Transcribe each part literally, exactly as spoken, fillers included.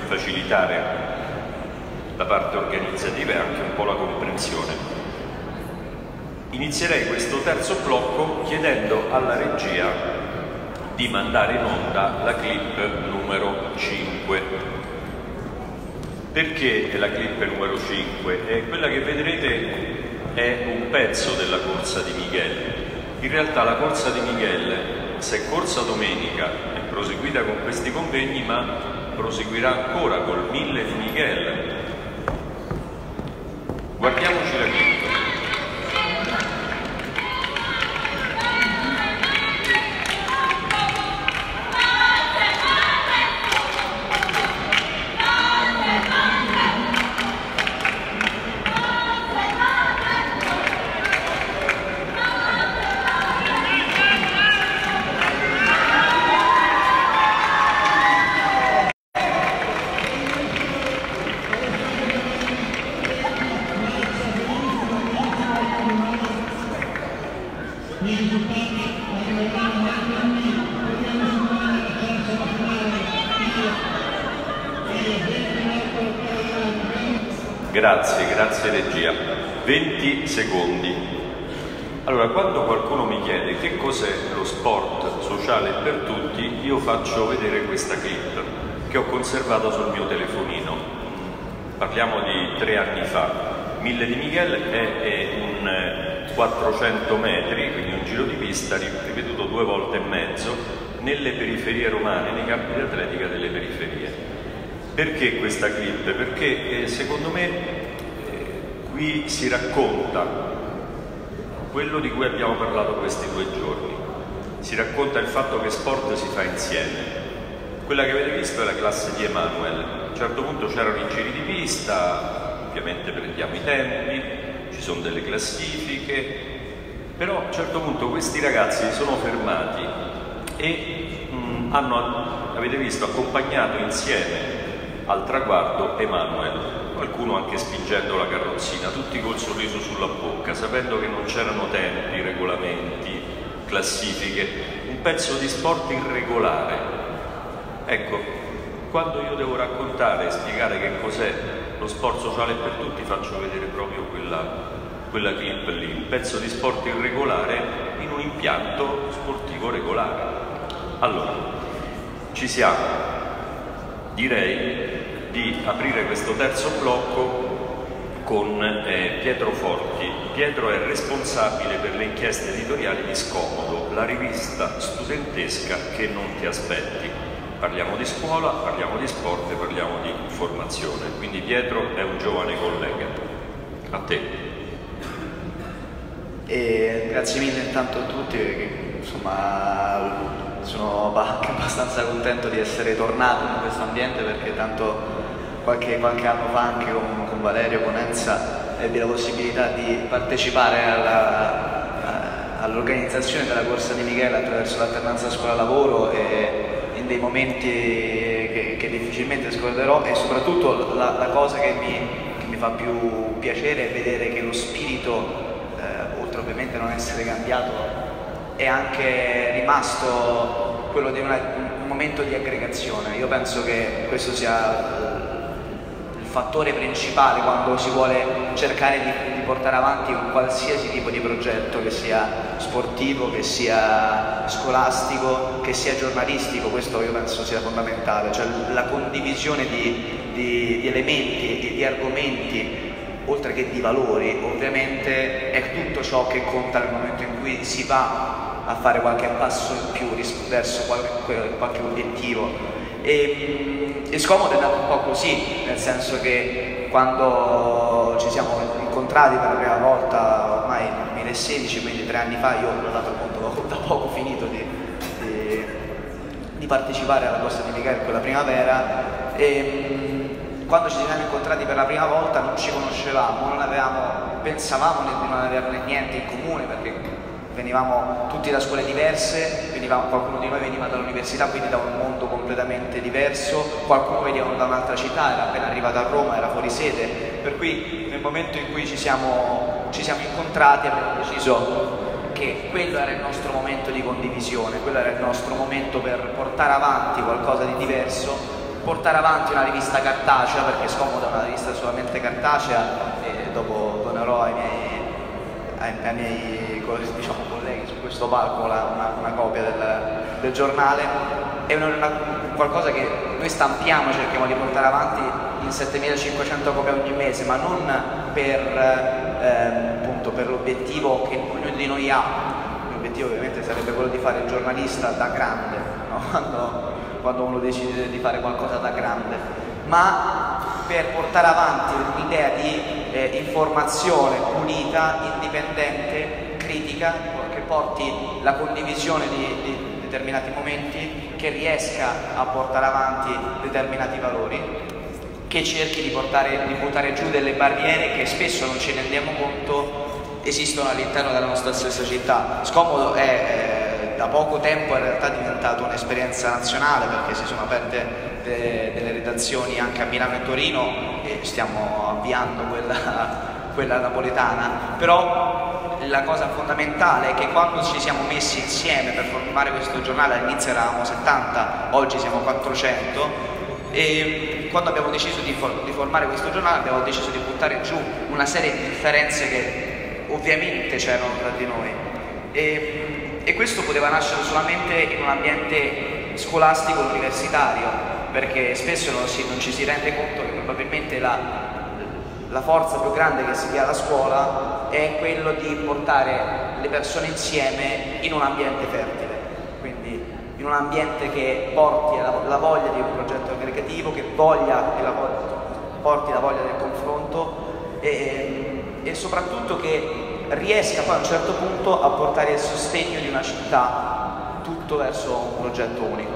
facilitare la parte organizzativa e anche un po' la comprensione. Inizierei questo terzo blocco chiedendo alla regia di mandare in onda la clip numero cinque. Perché è la clip numero cinque? È quella che vedrete è un pezzo della corsa di Miguel. In realtà la corsa di Miguel, se è corsa domenica, è proseguita con questi convegni, ma proseguirà ancora col mille di Miguel. Guardiamoci la clip. Grazie, grazie regia. venti secondi. Allora, quando qualcuno mi chiede che cos'è lo sport sociale per tutti, io faccio vedere questa clip che ho conservato sul mio telefonino. Parliamo di tre anni fa. Mille di Miguel è, è un quattrocento metri, quindi un giro di pista ripetuto due volte e mezzo nelle periferie romane, nei campi di atletica delle periferie. Perché questa clip? Perché eh, secondo me eh, qui si racconta quello di cui abbiamo parlato questi due giorni. Si racconta il fatto che sport si fa insieme. Quella che avete visto è la classe di Emanuel. A un certo punto c'erano i giri di pista, ovviamente prendiamo i tempi, ci sono delle classifiche, però a un certo punto questi ragazzi si sono fermati e mh, hanno, avete visto, accompagnato insieme al traguardo Emanuel, qualcuno anche spingendo la carrozzina, tutti col sorriso sulla bocca, sapendo che non c'erano tempi, regolamenti, classifiche, un pezzo di sport irregolare. Ecco, quando io devo raccontare e spiegare che cos'è lo sport sociale per tutti, faccio vedere proprio quella, quella clip lì, un pezzo di sport irregolare in un impianto sportivo regolare. Allora, ci siamo. Direi di aprire questo terzo blocco con eh, Pietro Forti. Pietro è responsabile per le inchieste editoriali di Scomodo, la rivista studentesca che non ti aspetti. Parliamo di scuola, parliamo di sport e parliamo di formazione. Quindi Pietro è un giovane collega. A te. E grazie mille intanto a tutti, perché insomma sono anche abbastanza contento di essere tornato in questo ambiente, perché tanto qualche, qualche anno fa anche con, con Valerio, con Enza, ebbi la possibilità di partecipare all'organizzazione della corsa di Miguel attraverso l'alternanza scuola-lavoro, e in dei momenti che, che difficilmente scorderò, e soprattutto la, la cosa che mi, che mi fa più piacere è vedere che lo spirito, eh, oltre ovviamente a non essere cambiato, è anche rimasto quello di una, un momento di aggregazione. Io penso che questo sia il fattore principale quando si vuole cercare di, di portare avanti un qualsiasi tipo di progetto, che sia sportivo, che sia scolastico, che sia giornalistico. Questo io penso sia fondamentale, cioè la condivisione di, di, di elementi e di argomenti, oltre che di valori. Ovviamente è tutto ciò che conta nel momento in cui si va a fare qualche passo in più verso qualche, qualche obiettivo. E, e Scomodo è nato un po' così, nel senso che quando ci siamo incontrati per la prima volta, ormai nel duemilasedici, quindi tre anni fa, io tra l'altro ho da poco finito di, di, di partecipare alla corsa di Miguel con la primavera, e quando ci siamo incontrati per la prima volta non ci conoscevamo, non avevamo, pensavamo di non averne niente in comune, perché venivamo tutti da scuole diverse, venivamo, qualcuno di noi veniva dall'università, quindi da un mondo completamente diverso, qualcuno veniva da un'altra città, era appena arrivato a Roma, era fuori sede, per cui nel momento in cui ci siamo, ci siamo incontrati abbiamo deciso che quello era il nostro momento di condivisione, quello era il nostro momento per portare avanti qualcosa di diverso, portare avanti una rivista cartacea, perché Scomodo è una rivista solamente cartacea, e dopo donerò ai miei, ai, ai miei diciamo, colleghi su questo palco la, una, una copia del, del giornale. È una, una, qualcosa che noi stampiamo, cerchiamo di portare avanti in settemilacinquecento copie ogni mese, ma non per, eh, appunto, per l'obiettivo che ognuno di noi ha. L'obiettivo ovviamente sarebbe quello di fare il giornalista da grande, no? quando, quando uno decide di fare qualcosa da grande, ma per portare avanti un'idea di eh, informazione pulita, indipendente, critica, che porti la condivisione di, di determinati momenti, che riesca a portare avanti determinati valori, che cerchi di, portare, di buttare giù delle barriere che spesso non ci rendiamo conto esistono all'interno della nostra stessa città. Scomodo è eh, da poco tempo in realtà diventato un'esperienza nazionale, perché si sono aperte de, delle redazioni anche a Milano e Torino e stiamo avviando quella, quella napoletana, però la cosa fondamentale è che quando ci siamo messi insieme per formare questo giornale, all'inizio eravamo settanta, oggi siamo quattrocento, e quando abbiamo deciso di, for di formare questo giornale abbiamo deciso di buttare giù una serie di differenze che ovviamente c'erano tra di noi, e, e questo poteva nascere solamente in un ambiente scolastico universitario, perché spesso non, si, non ci si rende conto che probabilmente la La forza più grande che si dia alla scuola è quello di portare le persone insieme in un ambiente fertile, quindi in un ambiente che porti la, la voglia di un progetto aggregativo, che voglia, che la, porti la voglia del confronto e, e soprattutto che riesca poi a un certo punto a portare il sostegno di una città tutto verso un progetto unico.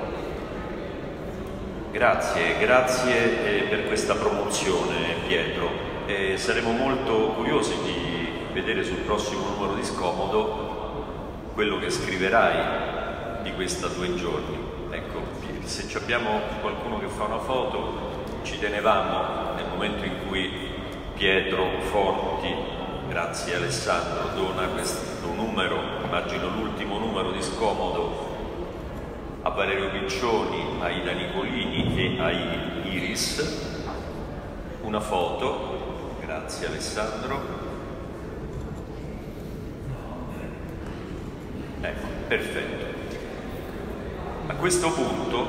Grazie, grazie per questa promozione, Pietro. Eh, saremo molto curiosi di vedere sul prossimo numero di Scomodo quello che scriverai di questa due giorni. Ecco, se abbiamo qualcuno che fa una foto, ci tenevamo nel momento in cui Pietro Forti, grazie Alessandro, dona questo numero, immagino l'ultimo numero di Scomodo, a Valerio Piccioni, a Ida Nicolini e a Iris, una foto. Grazie Alessandro. Ecco, perfetto. A questo punto,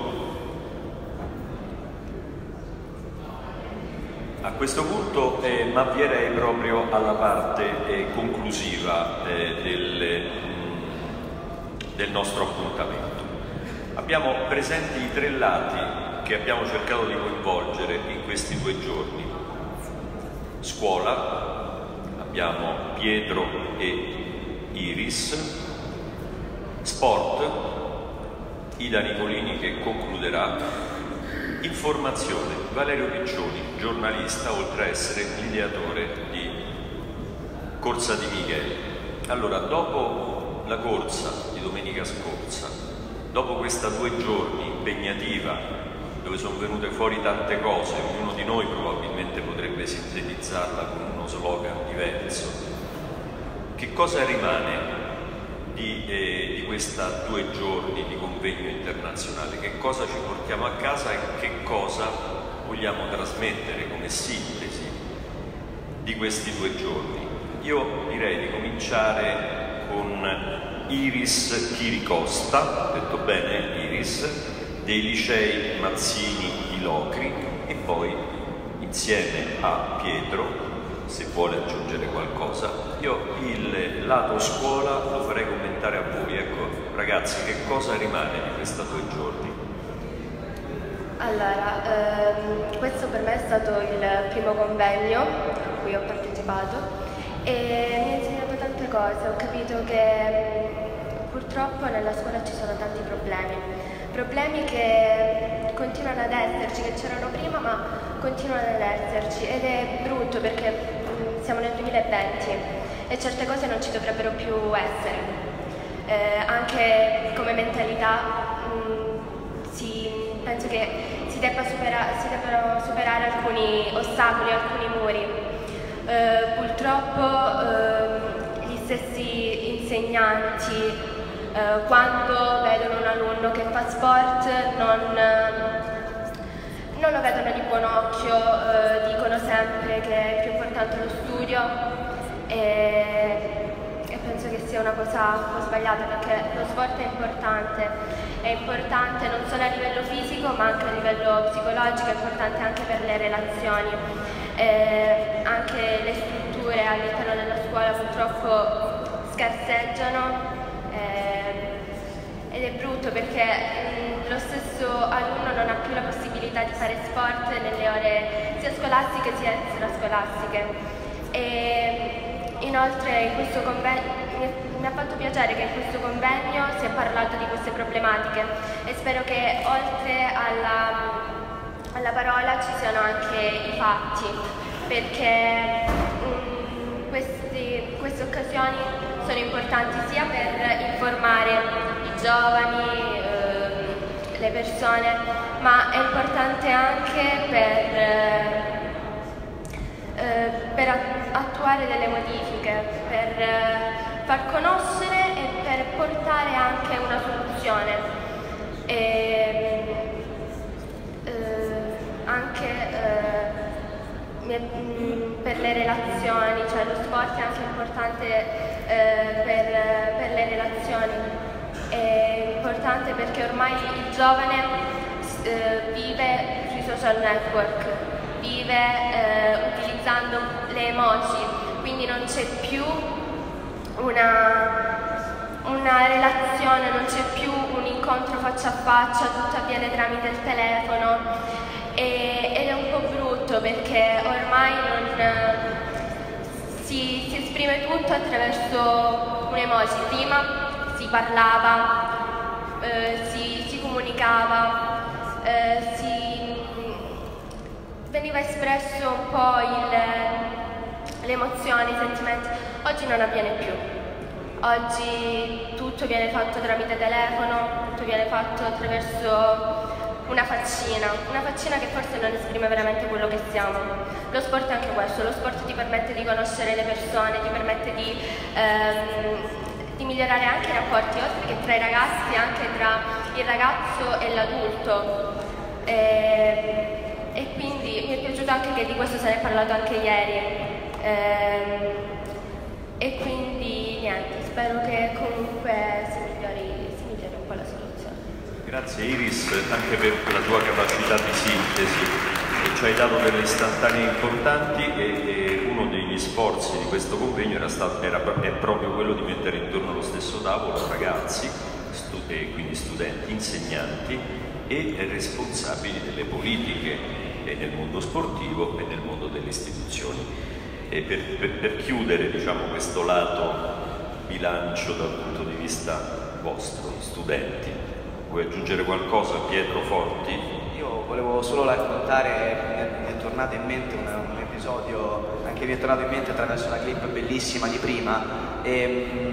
a questo punto eh, mi avvierei proprio alla parte eh, conclusiva eh, del, mm, del nostro appuntamento. Abbiamo presenti i tre lati che abbiamo cercato di coinvolgere in questi due giorni. Scuola, abbiamo Pietro e Iris, sport, Ida Nicolini che concluderà, informazione, Valerio Piccioni, giornalista, oltre a essere l'ideatore di Corsa di Michele. Allora, dopo la corsa di domenica scorsa, dopo questa due giorni impegnativa, dove sono venute fuori tante cose, ognuno di noi probabilmente potrebbe sintetizzarla con uno slogan diverso. Che cosa rimane di, eh, di questa due giorni di convegno internazionale? Che cosa ci portiamo a casa e che cosa vogliamo trasmettere come sintesi di questi due giorni? Io direi di cominciare con Iris Chiricosta, detto bene Iris, dei licei Mazzini di Locri, e poi insieme a Pietro, se vuole aggiungere qualcosa. Io il lato scuola lo farei commentare a voi. Ecco, ragazzi, che cosa rimane di questi due giorni? Allora, ehm, questo per me è stato il primo convegno a cui ho partecipato e mi ha insegnato tante cose. Ho capito che purtroppo nella scuola ci sono tanti problemi. Problemi che continuano ad esserci, che c'erano prima ma continuano ad esserci, ed è brutto perché mh, siamo nel duemilaventi e certe cose non ci dovrebbero più essere. Eh, anche come mentalità mh, si, penso che si, debba supera, si debbano superare alcuni ostacoli, alcuni muri. Eh, purtroppo eh, gli stessi insegnanti Uh, quando vedono un alunno che fa sport non, non lo vedono di buon occhio, eh, dicono sempre che è più importante lo studio e, e penso che sia una cosa un po' sbagliata, perché lo sport è importante, è importante non solo a livello fisico ma anche a livello psicologico, è importante anche per le relazioni, eh, anche le strutture all'interno della scuola purtroppo scarseggiano. Eh, ed è brutto perché mh, lo stesso alunno non ha più la possibilità di fare sport nelle ore sia scolastiche sia extrascolastiche. E inoltre in questo convegno mi, mi ha fatto piacere che in questo convegno si è parlato di queste problematiche e spero che oltre alla, alla parola ci siano anche i fatti, perché mh, questi, queste occasioni sono importanti sia per informare i giovani, eh, le persone, ma è importante anche per, eh, per attuare delle modifiche, per eh, far conoscere e per portare anche una soluzione. E, eh, anche eh, per le relazioni, cioè lo sport è anche importante eh, per, per le relazioni, è importante perché ormai il giovane eh, vive sui social network, vive eh, utilizzando le emoji, quindi non c'è più una, una relazione, non c'è più un incontro faccia a faccia, tutto avviene tramite il telefono. E, ed è un po' brutto perché ormai non, si, si esprime tutto attraverso un emoji. Prima si parlava, eh, si, si comunicava, eh, si, veniva espresso un po' il, le emozioni, i sentimenti. Oggi non avviene più. Oggi tutto viene fatto tramite telefono, tutto viene fatto attraverso una faccina, una faccina che forse non esprime veramente quello che siamo. Lo sport è anche questo, lo sport ti permette di conoscere le persone, ti permette di, ehm, di migliorare anche i rapporti, oltre che tra i ragazzi, anche tra il ragazzo e l'adulto. E, e quindi mi è piaciuto anche che di questo se ne è parlato anche ieri. E, e quindi niente, spero che comunque si migliori, si migliori un po' la situazione. Grazie Iris anche per la tua capacità di sintesi, ci hai dato delle istantanee importanti e, e uno degli sforzi di questo convegno era stato, era, è proprio quello di mettere intorno allo stesso tavolo ragazzi, stu e quindi studenti, insegnanti e responsabili delle politiche e nel mondo sportivo e nel mondo delle istituzioni. E per, per, per chiudere diciamo, questo lato bilancio dal punto di vista vostro, studenti, vuoi aggiungere qualcosa, Pietro Forti? Io volevo solo raccontare, mi è tornato in mente un, un episodio, anche mi è tornato in mente attraverso una clip bellissima di prima, e,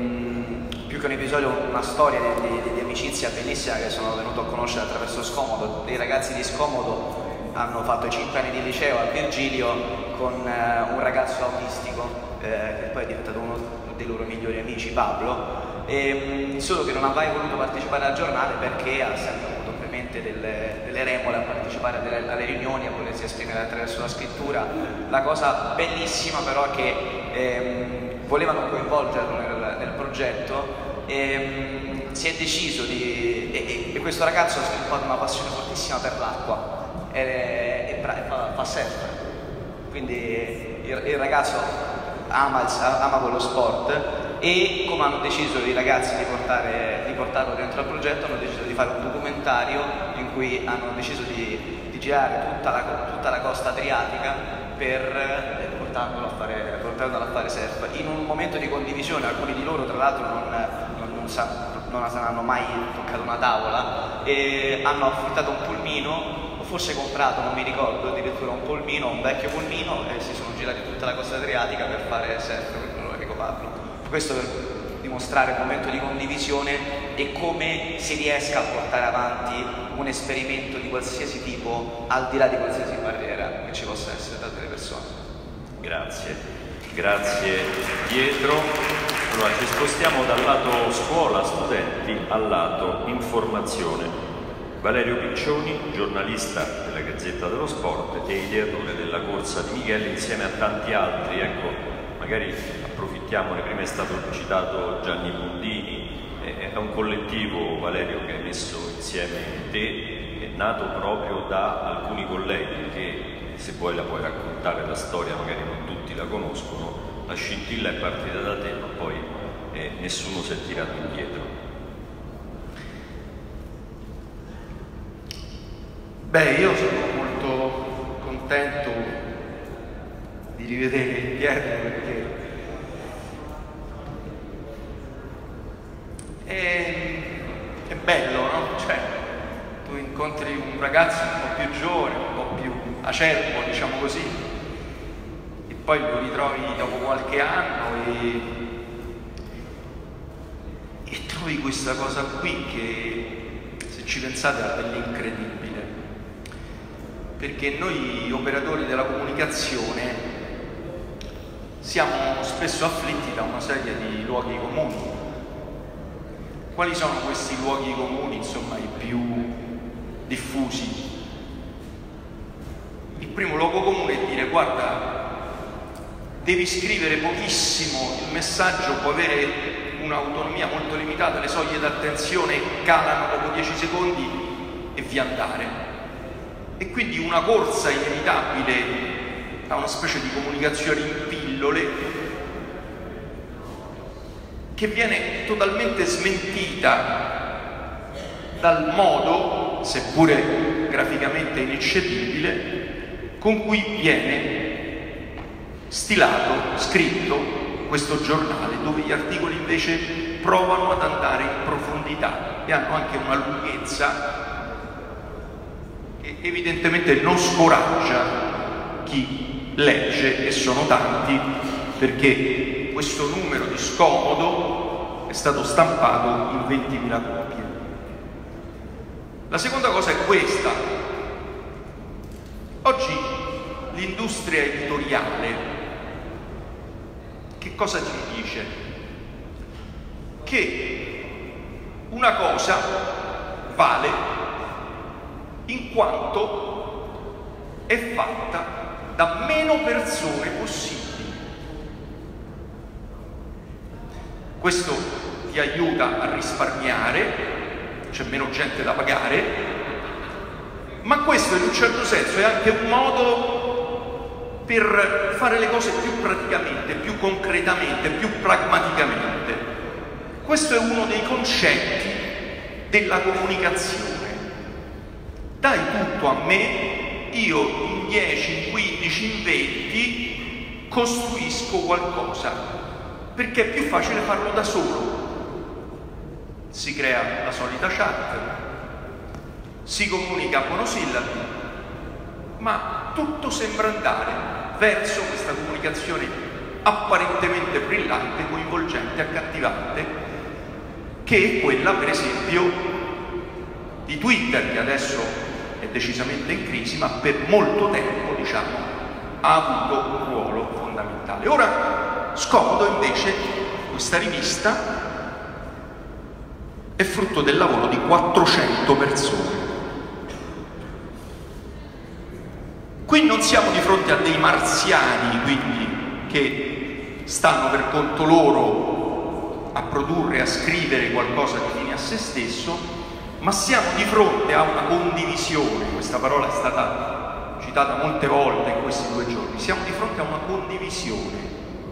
mh, più che un episodio, una storia di, di, di amicizia bellissima che sono venuto a conoscere attraverso Scomodo. Dei ragazzi di Scomodo hanno fatto i cinque anni di liceo a Virgilio con eh, un ragazzo autistico, eh, che poi è diventato uno dei loro migliori amici, Pablo. E, solo che non ha mai voluto partecipare alla giornata perché ha sempre avuto ovviamente delle, delle remore a partecipare alle, alle riunioni, a volersi esprimere attraverso la scrittura. La cosa bellissima però è che ehm, volevano coinvolgerlo nel, nel progetto e ehm, si è deciso di... E, e, e questo ragazzo ha sviluppato una passione fortissima per l'acqua e, e, e fa, fa surf, quindi il, il ragazzo ama, ama quello sport. E come hanno deciso i ragazzi di, portare, di portarlo dentro al progetto, hanno deciso di fare un documentario in cui hanno deciso di, di girare tutta la, tutta la costa adriatica per eh, portarlo, a fare, portarlo a fare surf. In un momento di condivisione, alcuni di loro tra l'altro non, non, non, sa, non saranno mai toccato una tavola e hanno affittato un pulmino, o forse comprato, non mi ricordo, addirittura un pulmino, un vecchio pulmino, e si sono girati tutta la costa adriatica per fare surf con Enrico Pablo. Questo per dimostrare il momento di condivisione e come si riesca a portare avanti un esperimento di qualsiasi tipo al di là di qualsiasi barriera che ci possa essere tra delle persone. Grazie, grazie Pietro. Allora ci spostiamo dal lato scuola, studenti, al lato informazione. Valerio Piccioni, giornalista della Gazzetta dello Sport e ideatore della corsa di Michele, insieme a tanti altri. Ecco, magari approfittiamone, prima è stato citato Gianni Bundini, è un collettivo, Valerio, che hai messo insieme te, è nato proprio da alcuni colleghi che, se vuoi la puoi raccontare la storia, magari non tutti la conoscono. La scintilla è partita da te, ma poi eh, nessuno si è tirato indietro. Beh, io sono molto contento di rivedere Pietro, perché è, è bello, no? Cioè, tu incontri un ragazzo un po' più giovane, un po' più acerbo, diciamo così, e poi lo ritrovi dopo qualche anno e, e trovi questa cosa qui che, se ci pensate, è dell'incredibile. Perché noi operatori della comunicazione siamo spesso afflitti da una serie di luoghi comuni. Quali sono questi luoghi comuni, insomma, i più diffusi? Il primo luogo comune è dire: guarda, devi scrivere pochissimo, il messaggio può avere un'autonomia molto limitata, le soglie d'attenzione calano dopo dieci secondi e via andare. E quindi una corsa inevitabile a una specie di comunicazione in pillole che viene totalmente smentita dal modo, seppure graficamente ineccedibile, con cui viene stilato, scritto questo giornale, dove gli articoli invece provano ad andare in profondità e hanno anche una lunghezza che evidentemente non scoraggia chi legge, e sono tanti, perché questo numero di Scomodo è stato stampato in ventimila copie. La seconda cosa è questa: oggi l'industria editoriale che cosa ci dice? Che una cosa vale in quanto è fatta da meno persone possibili. Questo ti aiuta a risparmiare, c'è meno gente da pagare, ma questo in un certo senso è anche un modo per fare le cose più praticamente, più concretamente, più pragmaticamente. Questo è uno dei concetti della comunicazione. Dai tutto a me, io in dieci, in quindici, in venti costruisco qualcosa, perché è più facile farlo da solo. Si crea la solita chat, si comunica a monosillabi, ma tutto sembra andare verso questa comunicazione apparentemente brillante, coinvolgente, accattivante, che è quella, per esempio, di Twitter, che adesso è decisamente in crisi, ma per molto tempo, diciamo, ha avuto un ruolo fondamentale. Ora, Scomodo invece, questa rivista, è frutto del lavoro di quattrocento persone. Qui non siamo di fronte a dei marziani, quindi, che stanno per conto loro a produrre, a scrivere qualcosa di fine a se stesso, ma siamo di fronte a una condivisione. Questa parola è stata citata molte volte in questi due giorni. Siamo di fronte a una condivisione.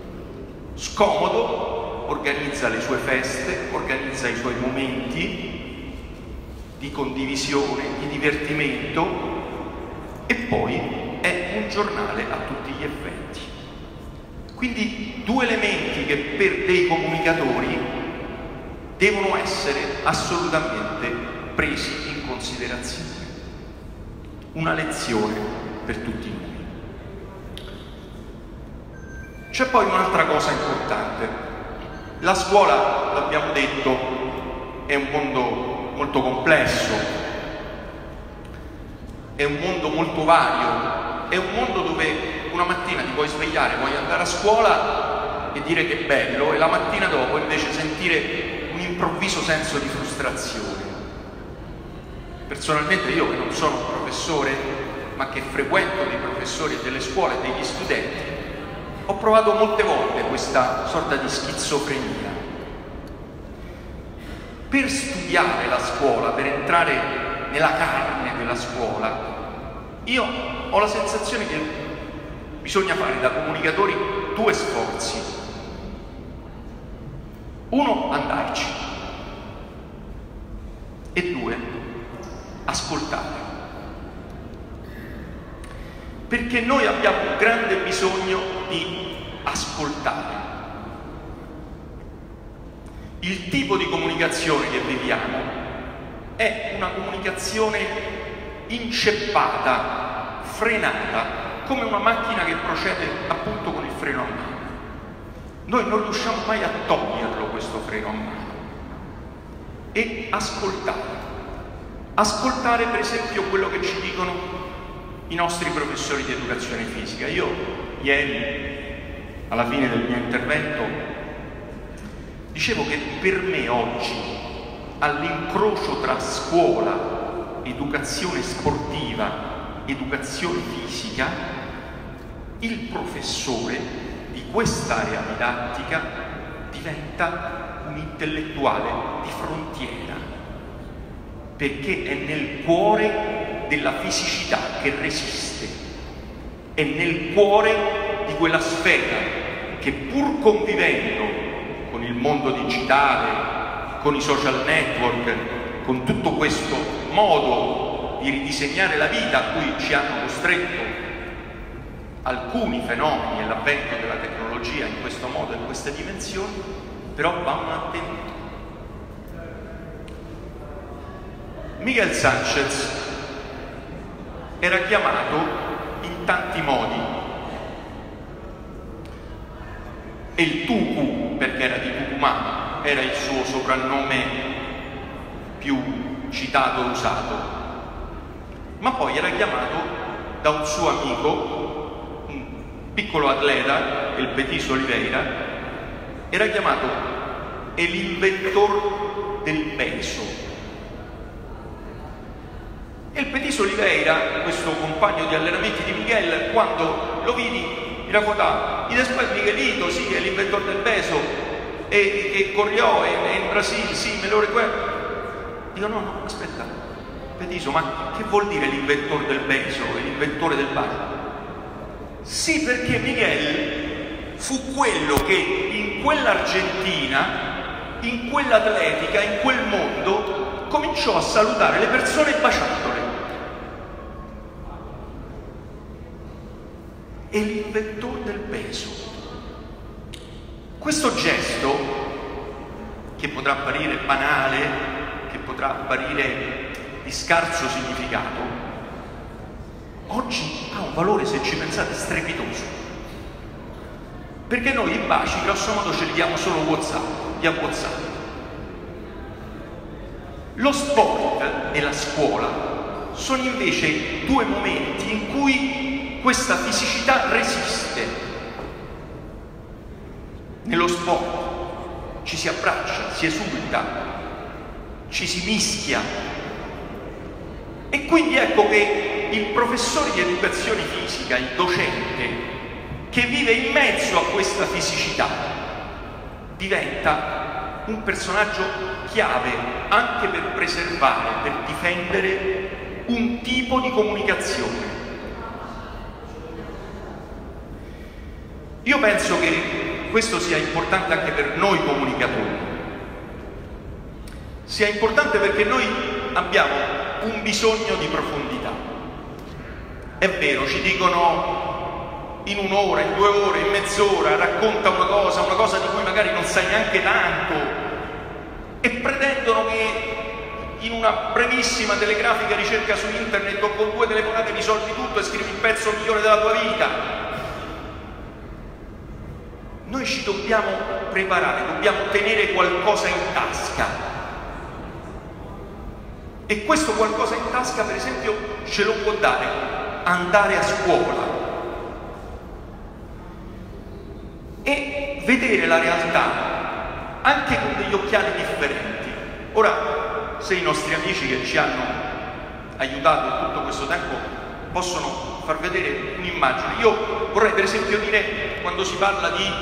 Scomodo organizza le sue feste, organizza i suoi momenti di condivisione, di divertimento, e poi è un giornale a tutti gli effetti. Quindi due elementi che per dei comunicatori devono essere assolutamente presi in considerazione. Una lezione per tutti noi. C'è poi un'altra cosa importante. La scuola, l'abbiamo detto, è un mondo molto complesso, è un mondo molto vario, è un mondo dove una mattina ti puoi svegliare, vuoi andare a scuola e dire che è bello, e la mattina dopo invece sentire un improvviso senso di frustrazione. personalmente io che non sono un professore, ma che frequento dei professori e delle scuole e degli studenti, ho provato molte volte questa sorta di schizofrenia. Per studiare la scuola, per entrare nella carne della scuola, io ho la sensazione che bisogna fare da comunicatori due sforzi. Uno, andarci, e due, ascoltare. Perché noi abbiamo un grande bisogno di ascoltare. Il tipo di comunicazione che viviamo è una comunicazione inceppata, frenata, come una macchina che procede appunto con il freno a mano. Noi non riusciamo mai a toglierlo questo freno a mano. E ascoltare. Ascoltare per esempio quello che ci dicono i nostri professori di educazione fisica. Io ieri, alla fine del mio intervento, dicevo che per me oggi, all'incrocio tra scuola, educazione sportiva, educazione fisica, il professore di quest'area didattica diventa un intellettuale di frontiera, perché è nel cuore della fisicità che resiste, è nel cuore di quella sfera che, pur convivendo con il mondo digitale, con i social network, con tutto questo modo di ridisegnare la vita a cui ci hanno costretto alcuni fenomeni e l'avvento della tecnologia in questo modo e in queste dimensioni, però va mantenuto. Miguel Sanchez era chiamato in tanti modi, e il Tucu, perché era di Tucumán, era il suo soprannome più citato e usato, ma poi era chiamato da un suo amico, un piccolo atleta, il Betis Oliveira, era chiamato el inventor del peso. E il Betis Oliveira, questo compagno di allenamenti di Miguel, quando lo vidi, mi raccontava, y después Miguelito, sì, è l'inventore del peso, e che corrió in Brasile, sì, me lo ricordo. Dico, no, no, aspetta, Petiso, ma che vuol dire l'inventore del peso, l'inventore del bacio? Sì, perché Miguel fu quello che in quell'Argentina, in quell'atletica, in quel mondo, cominciò a salutare le persone baciandole. È l'inventore del peso. Questo gesto, che potrà apparire banale, che potrà apparire di scarso significato, oggi ha un valore, se ci pensate, strepitoso. Perché noi i baci, grosso modo, ce li diamo solo WhatsApp, via WhatsApp. Lo sport e la scuola sono invece due momenti in cui questa fisicità resiste. Nello sport ci si abbraccia, si esulta, ci si mischia, e quindi ecco che il professore di educazione fisica, il docente, che vive in mezzo a questa fisicità, diventa un personaggio chiave anche per preservare, per difendere un tipo di comunicazione. Io penso che questo sia importante anche per noi comunicatori, sia importante perché noi abbiamo un bisogno di profondità. È vero, ci dicono in un'ora, in due ore, in mezz'ora, racconta una cosa, una cosa di cui magari non sai neanche tanto, e pretendono che in una brevissima telegrafica ricerca su internet o con due telefonate risolvi tutto e scrivi il pezzo migliore della tua vita. Noi ci dobbiamo preparare, dobbiamo tenere qualcosa in tasca. E questo qualcosa in tasca, per esempio, ce lo può dare andare a scuola e vedere la realtà anche con degli occhiali differenti. Ora, se i nostri amici che ci hanno aiutato in tutto questo tempo possono far vedere un'immagine. Io vorrei per esempio dire, quando si parla di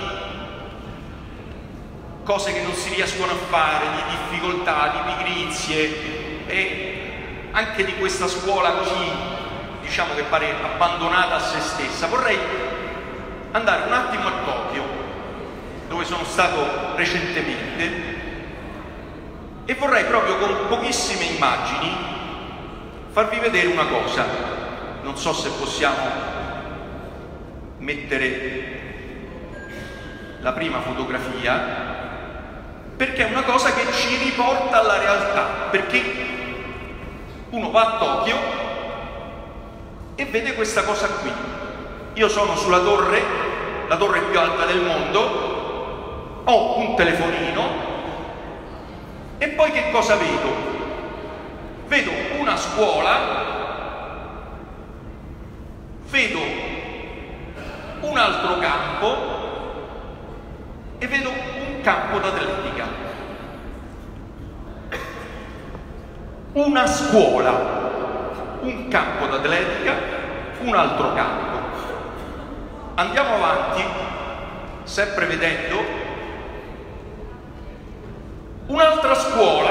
cose che non si riescono a fare, di difficoltà, di pigrizie e anche di questa scuola così, diciamo, che pare abbandonata a se stessa, vorrei andare un attimo a Tokyo, dove sono stato recentemente, e vorrei proprio con pochissime immagini farvi vedere una cosa. Non so se possiamo mettere la prima fotografia, perché è una cosa che ci riporta alla realtà, perché uno va a Tokyo e vede questa cosa qui. Io sono sulla torre, la torre più alta del mondo, ho un telefonino e poi che cosa vedo? Vedo una scuola, vedo un altro campo e vedo un campo d'atletica. Una scuola, un campo d'atletica, un altro campo. Andiamo avanti, sempre vedendo un'altra scuola,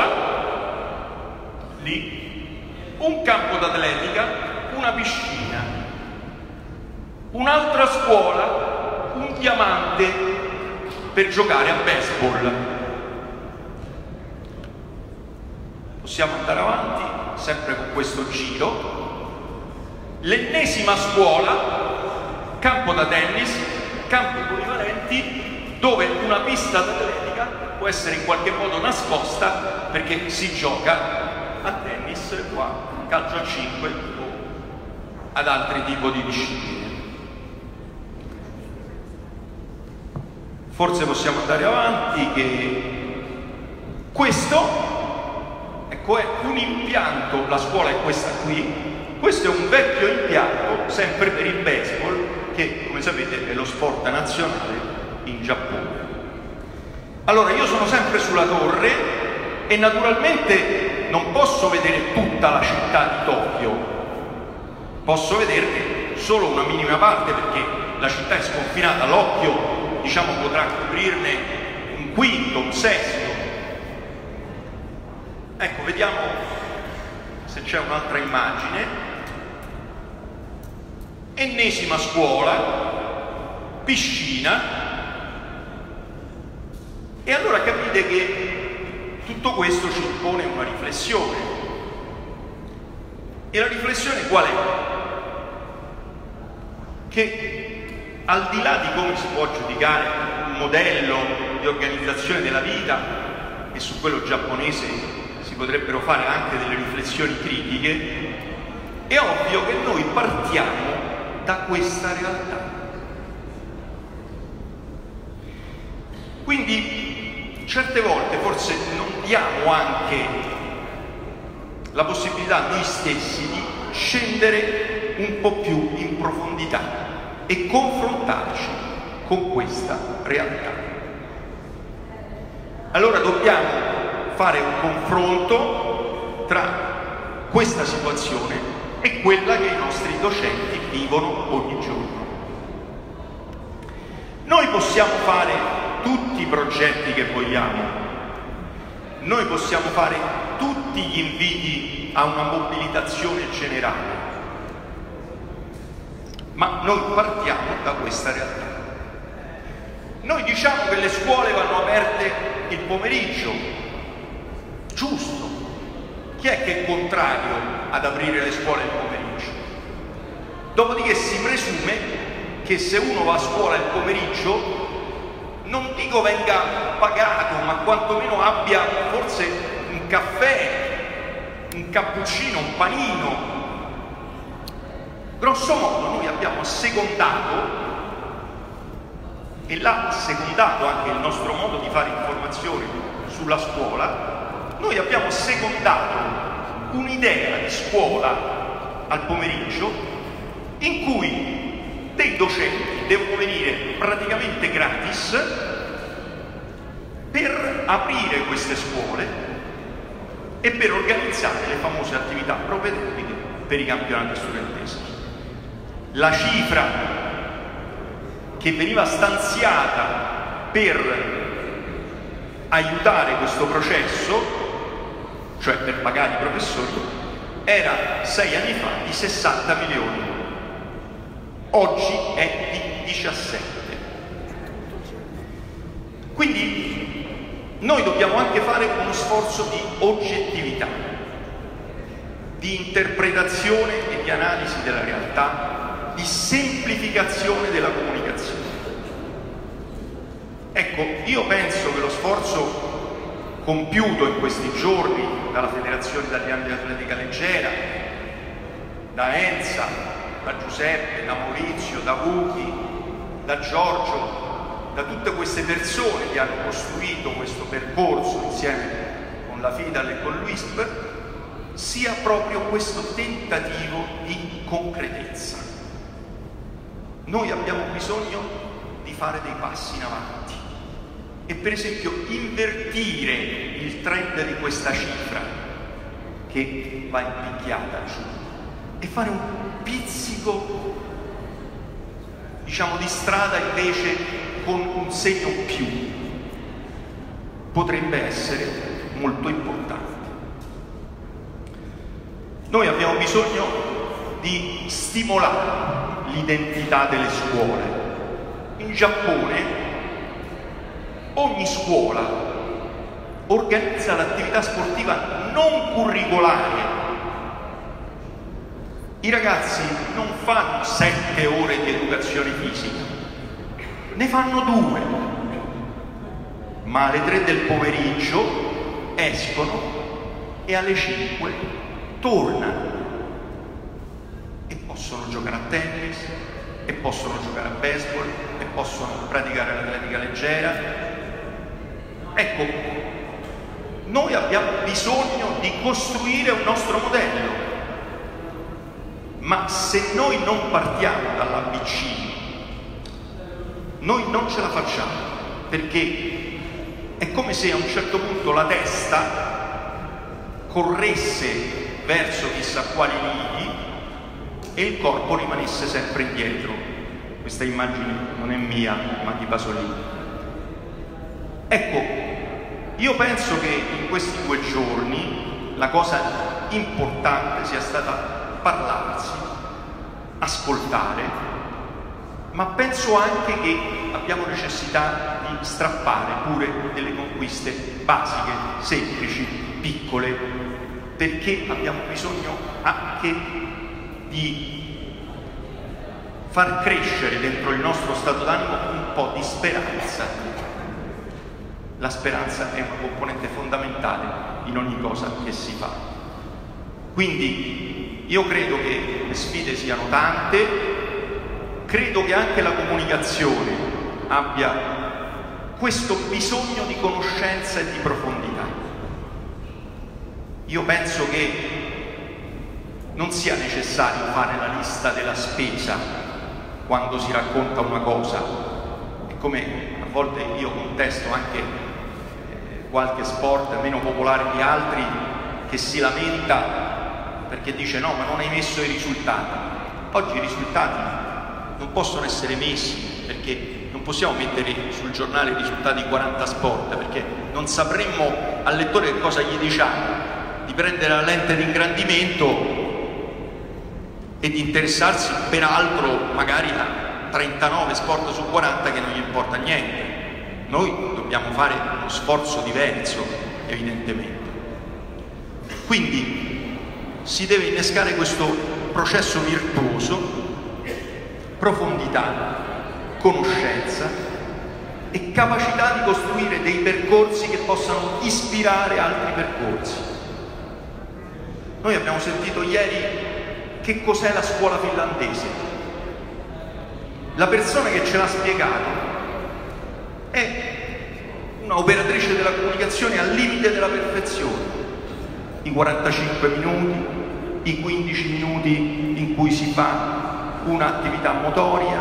lì, un campo d'atletica, una piscina, un'altra scuola, un diamante per giocare a baseball. Possiamo andare avanti, sempre con questo giro. L'ennesima scuola, campo da tennis, campi polivalenti, dove una pista d'atletica può essere in qualche modo nascosta perché si gioca a tennis, qua, calcio a cinque o ad altri tipi di discipline. Forse possiamo andare avanti, che questo, ecco, è un impianto, la scuola è questa qui, questo è un vecchio impianto, sempre per il baseball, che come sapete è lo sport nazionale in Giappone. Allora io sono sempre sulla torre e naturalmente non posso vedere tutta la città di Tokyo, posso vederne solo una minima parte perché la città è sconfinata, l'occhio diciamo potrà coprirne un quinto, un sesto. Ecco, vediamo se c'è un'altra immagine. Ennesima scuola, piscina, e allora capite che tutto questo ci impone una riflessione. E la riflessione qual è? Che al di là di come si può giudicare un modello di organizzazione della vita, e su quello giapponese si potrebbero fare anche delle riflessioni critiche, è ovvio che noi partiamo da questa realtà. Quindi certe volte forse non diamo anche la possibilità noi stessi di scendere un po' più in profondità e confrontarci con questa realtà. Allora dobbiamo fare un confronto tra questa situazione e quella che i nostri docenti vivono ogni giorno. Noi possiamo fare tutti i progetti che vogliamo, noi possiamo fare tutti gli inviti a una mobilitazione generale, ma noi partiamo da questa realtà. Noi diciamo che le scuole vanno aperte il pomeriggio, giusto. Chi è che è contrario ad aprire le scuole il pomeriggio? Dopodiché si presume che se uno va a scuola il pomeriggio, non dico venga pagato, ma quantomeno abbia forse un caffè, un cappuccino, un panino. Grosso modo noi abbiamo assecondato, e l'ha assecondato anche il nostro modo di fare informazione sulla scuola, noi abbiamo secondato un'idea di scuola al pomeriggio in cui dei docenti devono venire praticamente gratis per aprire queste scuole e per organizzare le famose attività propedeutiche per i campionati studenteschi. La cifra che veniva stanziata per aiutare questo processo, cioè per pagare i professori, era sei anni fa di sessanta milioni, oggi è di diciassette. Quindi noi dobbiamo anche fare uno sforzo di oggettività, di interpretazione e di analisi della realtà, di semplificazione della comunicazione. Ecco, io penso che lo sforzo compiuto in questi giorni dalla Federazione Italiana di Atletica Leggera, da Enza, da Giuseppe, da Maurizio, da Vuchi, da Giorgio, da tutte queste persone che hanno costruito questo percorso insieme con la FIDAL e con l'U I S P, sia proprio questo tentativo di concretezza. Noi abbiamo bisogno di fare dei passi in avanti e per esempio invertire il trend di questa cifra che va impicchiata giù e fare un pizzico, diciamo, di strada invece con un segno più. Potrebbe essere molto importante. Noi abbiamo bisogno di stimolare l'identità delle scuole. In Giappone ogni scuola organizza l'attività sportiva non curricolare. I ragazzi non fanno sette ore di educazione fisica, ne fanno due, ma alle tre del pomeriggio escono e alle cinque tornano e possono giocare a tennis, e possono giocare a baseball, e possono praticare l'atletica leggera. Ecco, noi abbiamo bisogno di costruire un nostro modello, ma se noi non partiamo dall'A B C, noi non ce la facciamo, perché è come se a un certo punto la testa corresse verso chissà quali lidi e il corpo rimanesse sempre indietro. Questa immagine non è mia, ma di Pasolini. Ecco, io penso che in questi due giorni la cosa importante sia stata parlarsi, ascoltare, ma penso anche che abbiamo necessità di strappare pure delle conquiste basiche, semplici, piccole, perché abbiamo bisogno anche di far crescere dentro il nostro stato d'animo un po' di speranza. La speranza è una componente fondamentale in ogni cosa che si fa. Quindi io credo che le sfide siano tante, credo che anche la comunicazione abbia questo bisogno di conoscenza e di profondità. Io penso che non sia necessario fare la lista della spesa quando si racconta una cosa, e come a volte io contesto anche eh, qualche sport meno popolare di altri che si lamenta perché dice no, ma non hai messo i risultati. Oggi i risultati non possono essere messi, perché non possiamo mettere sul giornale i risultati di quaranta sport, perché non sapremmo al lettore che cosa gli diciamo, di prendere la lente di ingrandimento e di interessarsi peraltro magari a trentanove sport su quaranta che non gli importa niente. Noi dobbiamo fare uno sforzo diverso, evidentemente. Quindi si deve innescare questo processo virtuoso, profondità, conoscenza e capacità di costruire dei percorsi che possano ispirare altri percorsi. Noi abbiamo sentito ieri che cos'è la scuola finlandese. La persona che ce l'ha spiegato è una operatrice della comunicazione al limite della perfezione. I quarantacinque minuti, i quindici minuti in cui si fa un'attività motoria,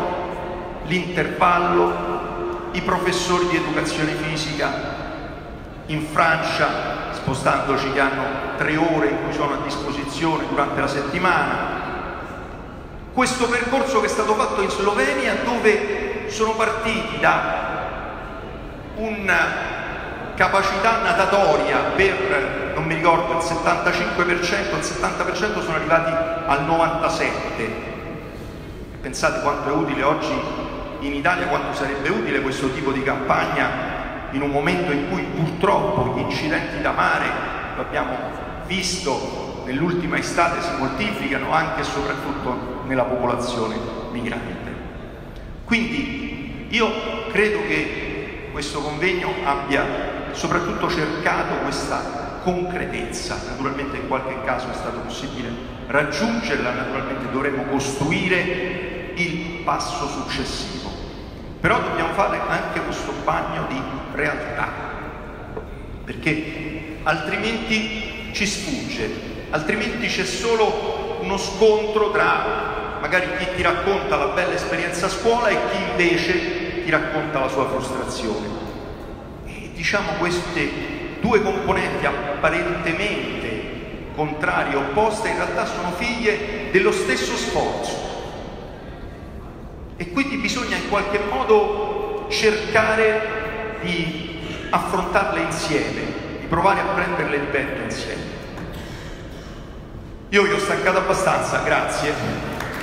l'intervallo, i professori di educazione fisica in Francia spostandoci che hanno tre ore in cui sono a disposizione durante la settimana. Questo percorso che è stato fatto in Slovenia, dove sono partiti da una capacità natatoria per, non mi ricordo, il settantacinque per cento, il settanta per cento, sono arrivati al novantasette per cento. Pensate quanto è utile oggi in Italia, quanto sarebbe utile questo tipo di campagna in un momento in cui purtroppo gli incidenti da mare, lo abbiamo visto nell'ultima estate, si moltiplicano anche e soprattutto nella popolazione migrante. Quindi io credo che questo convegno abbia soprattutto cercato questa concretezza. Naturalmente in qualche caso è stato possibile raggiungerla, naturalmente dovremo costruire il passo successivo, però dobbiamo fare anche questo bagno di realtà, perché altrimenti ci sfugge, altrimenti c'è solo uno scontro tra magari chi ti racconta la bella esperienza a scuola e chi invece ti racconta la sua frustrazione. E diciamo queste due componenti apparentemente contrarie, opposte, in realtà sono figlie dello stesso sforzo. E quindi bisogna in qualche modo cercare di affrontarle insieme, di provare a prenderle di petto insieme. Io vi ho stancato abbastanza, grazie.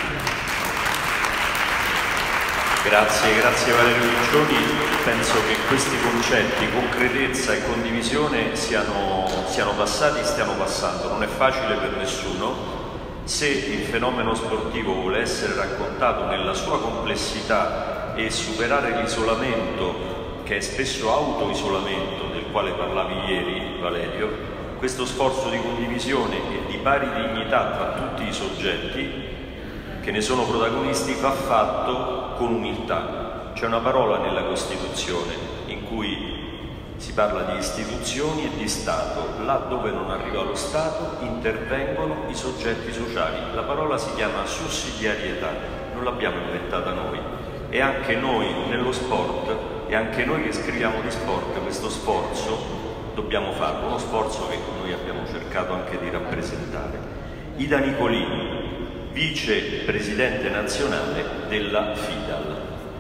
Grazie, grazie Valerio Piccioni. Penso che questi concetti, concretezza e condivisione, siano, siano passati e stiano passando. Non è facile per nessuno. Se il fenomeno sportivo vuole essere raccontato nella sua complessità e superare l'isolamento, che è spesso autoisolamento, del quale parlavi ieri Valerio, questo sforzo di condivisione e di pari dignità tra tutti i soggetti che ne sono protagonisti va fatto con umiltà. C'è una parola nella Costituzione in cui si parla di istituzioni e di Stato. Là dove non arriva lo Stato intervengono i soggetti sociali. La parola si chiama sussidiarietà, non l'abbiamo inventata noi. E anche noi nello sport, e anche noi che scriviamo di sport, questo sforzo dobbiamo farlo, uno sforzo che noi abbiamo cercato anche di rappresentare. Ida Nicolini, vicepresidente nazionale della FIDAL.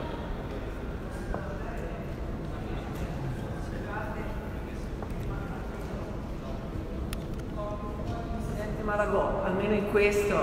Presidente Malagò, almeno in questo.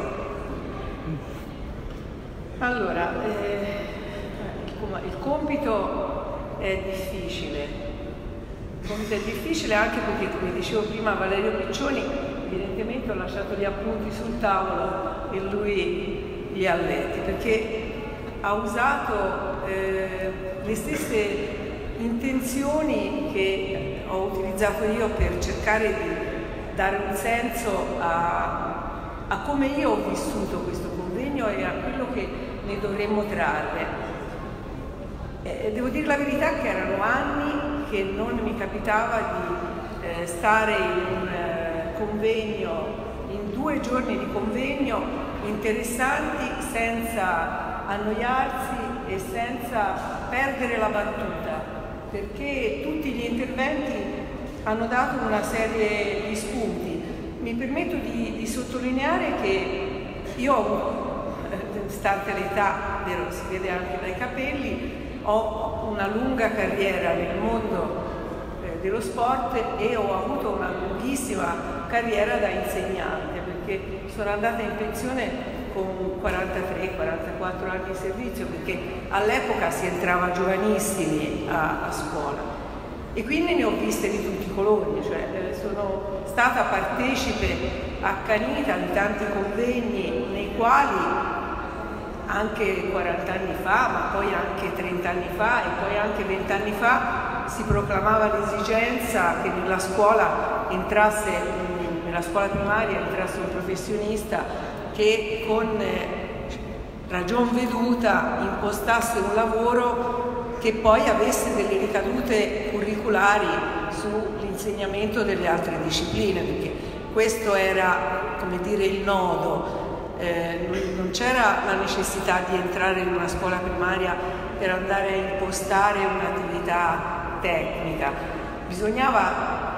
Allora, eh, il compito è difficile. Il compito è difficile anche perché, come dicevo prima, Valerio Piccioni evidentemente ho lasciato gli appunti sul tavolo e lui li ha letti, perché ha usato eh, le stesse intenzioni che ho utilizzato io per cercare di dare un senso a, a come io ho vissuto questo convegno e a quello che ne dovremmo trarre. Eh, devo dire la verità che erano anni che non mi capitava di eh, stare in un eh, convegno, in due giorni di convegno interessanti, senza annoiarsi e senza perdere la battuta, perché tutti gli interventi hanno dato una serie di spunti. Mi permetto di, di sottolineare che io, stante l'età, vero, si vede anche dai capelli, ho una lunga carriera nel mondo eh, dello sport e ho avuto una lunghissima carriera da insegnante, perché sono andata in pensione con quarantatré quarantaquattro anni di servizio, perché all'epoca si entrava giovanissimi a, a scuola. E quindi ne ho viste di tutti i colori, cioè eh, sono stata partecipe accanita di tanti convegni nei quali anche quaranta anni fa, ma poi anche trenta anni fa e poi anche venti anni fa si proclamava l'esigenza che nella scuola entrasse, nella scuola primaria entrasse un professionista che con eh, ragion veduta impostasse un lavoro che poi avesse delle ricadute curriculari sull'insegnamento delle altre discipline, perché questo era, come dire, il nodo. Eh, non c'era la necessità di entrare in una scuola primaria per andare a impostare un'attività tecnica, bisognava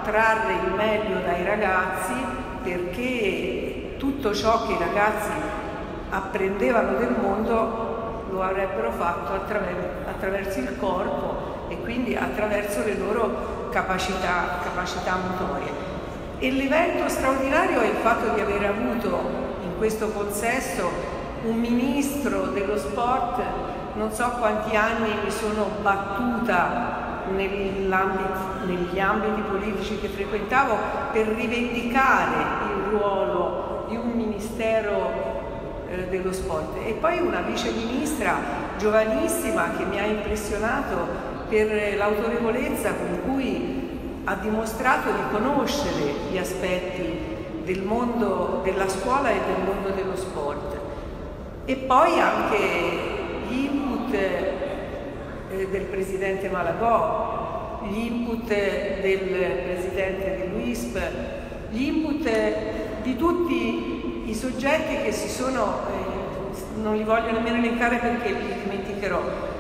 trarre il meglio dai ragazzi, perché tutto ciò che i ragazzi apprendevano del mondo lo avrebbero fatto attraver- attraverso il corpo e quindi attraverso le loro capacità, capacità motorie. E l'evento straordinario è il fatto di aver avuto in questo consesso un ministro dello sport. Non so quanti anni mi sono battuta negli ambiti politici che frequentavo per rivendicare il ruolo di un ministero eh, dello sport, e poi una vice ministra giovanissima che mi ha impressionato per l'autorevolezza con cui ha dimostrato di conoscere gli aspetti del mondo della scuola e del mondo dello sport. E poi anche gli input eh, del presidente Malagò, gli input del presidente dell'U I S P, gli input di tutti i soggetti che si sono, eh, non li voglio nemmeno elencare perché li dimenticherò.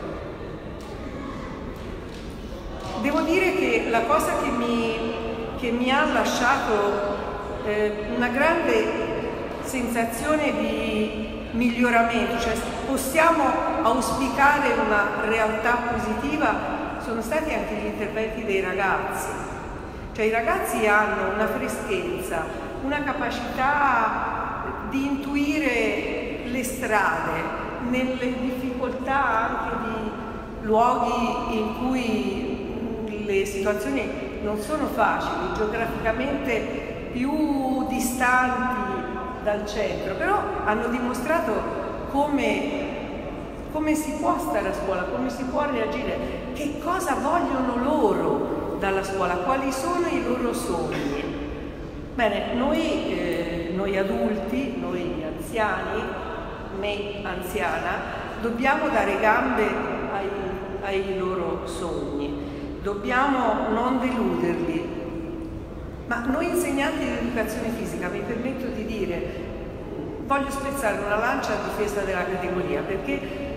Devo dire che la cosa che mi, che mi ha lasciato eh, una grande sensazione di miglioramento, cioè possiamo auspicare una realtà positiva, sono stati anche gli interventi dei ragazzi. Cioè i ragazzi hanno una freschezza, una capacità di intuire le strade nelle difficoltà anche di luoghi in cui le situazioni non sono facili, geograficamente più distanti dal centro, però hanno dimostrato come, come si può stare a scuola, come si può reagire, che cosa vogliono loro dalla scuola, quali sono i loro sogni. Bene, noi, eh, noi adulti, noi anziani, me anziana, dobbiamo dare gambe ai, ai loro sogni. Dobbiamo non deluderli. Ma noi insegnanti di educazione fisica, mi permetto di dire, voglio spezzare una lancia a difesa della categoria, perché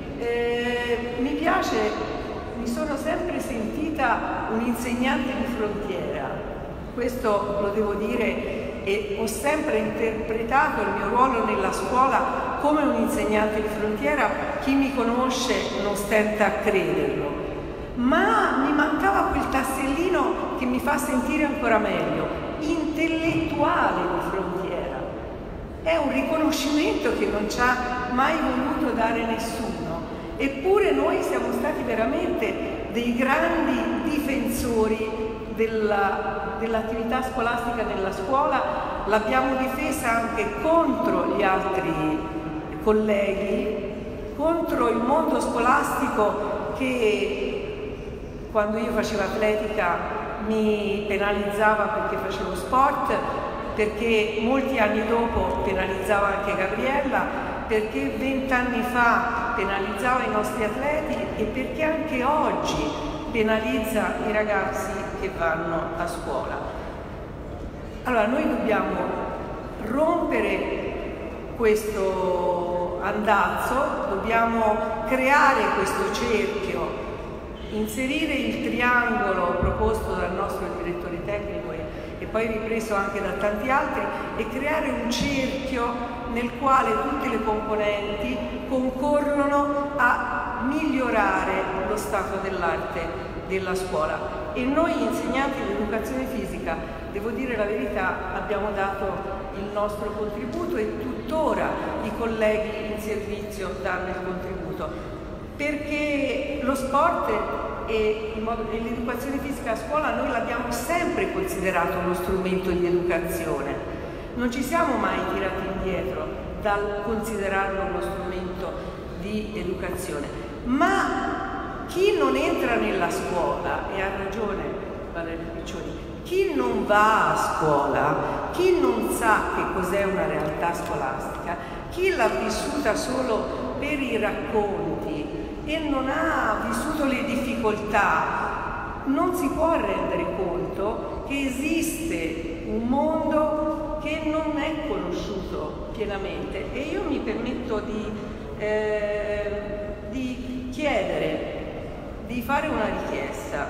eh, mi piace, mi sono sempre sentita un'insegnante di frontiera, questo lo devo dire, e ho sempre interpretato il mio ruolo nella scuola come un insegnante di frontiera. Chi mi conosce non stenta a crederlo. Ma mi mancava quel tassellino che mi fa sentire ancora meglio, intellettuale di frontiera. È un riconoscimento che non ci ha mai voluto dare nessuno, eppure noi siamo stati veramente dei grandi difensori della, dell'attività scolastica nella scuola, l'abbiamo difesa anche contro gli altri colleghi, contro il mondo scolastico che quando io facevo atletica mi penalizzava perché facevo sport, perché molti anni dopo penalizzava anche Gabriella, perché vent'anni fa penalizzava i nostri atleti e perché anche oggi penalizza i ragazzi che vanno a scuola. Allora noi dobbiamo rompere questo andazzo, dobbiamo creare questo cerchio, inserire il triangolo proposto dal nostro direttore tecnico e, e poi ripreso anche da tanti altri, e creare un cerchio nel quale tutte le componenti concorrono a migliorare lo stato dell'arte della scuola. E noi insegnanti di educazione fisica, devo dire la verità, abbiamo dato il nostro contributo e tuttora i colleghi in servizio danno il contributo. Perché lo sport e l'educazione fisica a scuola noi l'abbiamo sempre considerato uno strumento di educazione. Non ci siamo mai tirati indietro dal considerarlo uno strumento di educazione. Ma chi non entra nella scuola, e ha ragione Valerio Piccioni, chi non va a scuola, chi non sa che cos'è una realtà scolastica, chi l'ha vissuta solo per i racconti e non ha vissuto le difficoltà, non si può rendere conto che esiste un mondo che non è conosciuto pienamente. E io mi permetto di, eh, di chiedere, di fare una richiesta.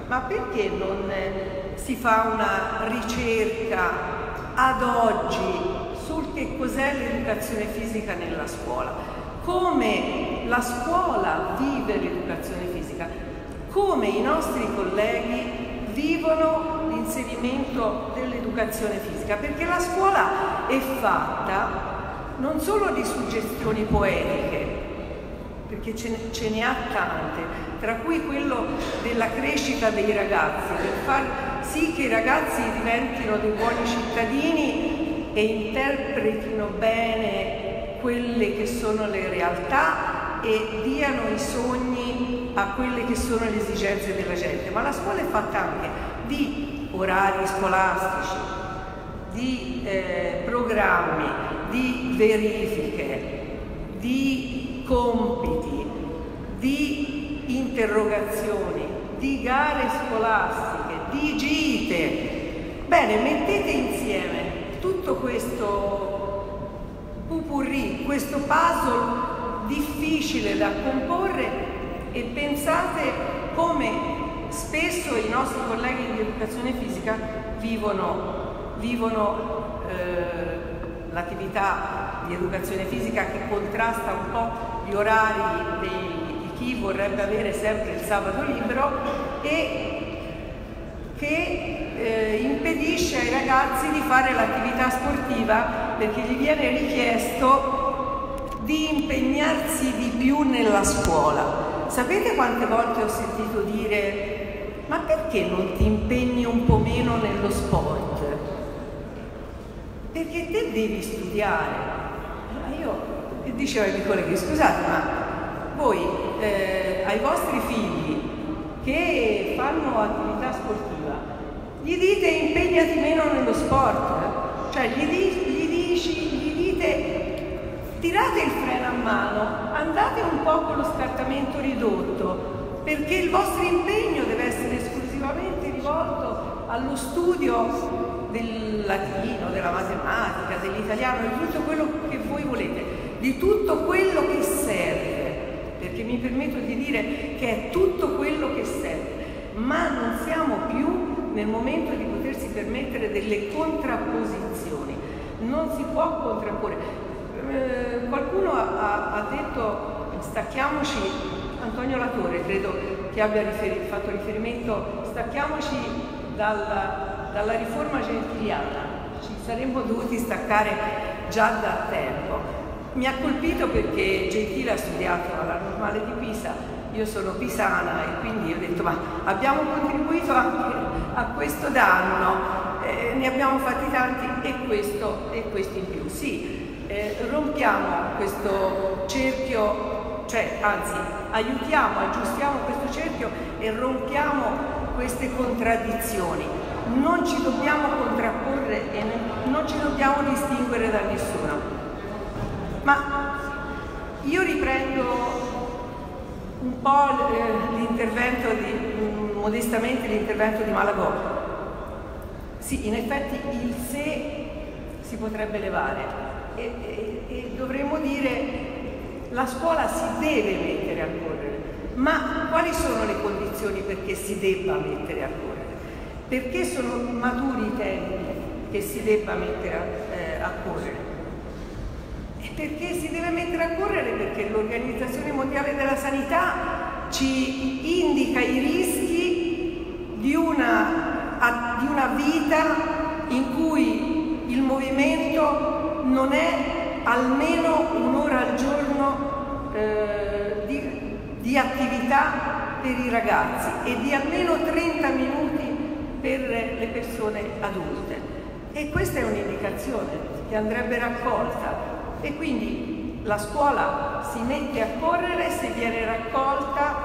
ma perché non si fa una ricerca ad oggi sul che cos'è l'educazione fisica nella scuola, come la scuola vive l'educazione fisica, come i nostri colleghi vivono l'inserimento dell'educazione fisica, perché la scuola è fatta non solo di suggestioni poetiche, perché ce ne, ce ne ha tante, tra cui quello della crescita dei ragazzi, per far sì che i ragazzi diventino dei buoni cittadini e interpretino bene quelle che sono le realtà e diano i sogni a quelle che sono le esigenze della gente. Ma la scuola è fatta anche di orari scolastici, di eh, programmi, di verifiche, di compiti, di interrogazioni, di gare scolastiche, di gite. Bene, mettete insieme tutto questo pupurri, questo puzzle difficile da comporre e pensate come spesso i nostri colleghi di educazione fisica vivono, vivono eh, l'attività di educazione fisica che contrasta un po' gli orari dei, di chi vorrebbe avere sempre il sabato libero e che eh, impedisce ai ragazzi di fare l'attività sportiva perché gli viene richiesto di impegnarsi di più nella scuola. Sapete quante volte ho sentito dire: ma perché non ti impegni un po' meno nello sport? Perché te devi studiare. Ma io dicevo ai miei colleghi: scusate, ma voi eh, ai vostri figli che fanno attività sportiva gli dite impegnati meno nello sport? Cioè gli, di, gli dici, gli dite tirate il freno a mano, andate un po' con lo scartamento ridotto, perché il vostro impegno deve essere esclusivamente rivolto allo studio del latino, della matematica, dell'italiano, di tutto quello che voi volete, di tutto quello che serve, perché mi permetto di dire che è tutto quello che serve, ma non siamo più nel momento di potersi permettere delle contrapposizioni, non si può contrapporre. Eh, qualcuno ha, ha detto stacchiamoci, Antonio Latore credo che abbia riferi, fatto riferimento, stacchiamoci dalla, dalla riforma gentiliana, ci saremmo dovuti staccare già da tempo. Mi ha colpito perché Gentile ha studiato alla Normale di Pisa, io sono pisana e quindi ho detto ma abbiamo contribuito anche a questo danno, eh, ne abbiamo fatti tanti e questo, e questo in più. Sì, Eh, rompiamo questo cerchio, cioè anzi aiutiamo, aggiustiamo questo cerchio e rompiamo queste contraddizioni. Non ci dobbiamo contrapporre e ne, non ci dobbiamo distinguere da nessuno. Ma io riprendo un po' eh, l'intervento di, mh, modestamente l'intervento di Malagò. Sì, in effetti il se si potrebbe levare. E, e, e dovremmo dire la scuola si deve mettere a correre, ma quali sono le condizioni perché si debba mettere a correre? Perché sono maturi i tempi che si debba mettere a, eh, a correre? E perché si deve mettere a correre? Perché l'Organizzazione Mondiale della Sanità ci indica i rischi di una, a, di una vita in cui il movimento non è almeno un'ora al giorno eh, di, di attività per i ragazzi e di almeno trenta minuti per le persone adulte. E questa è un'indicazione che andrebbe raccolta e quindi la scuola si mette a correre se viene raccolta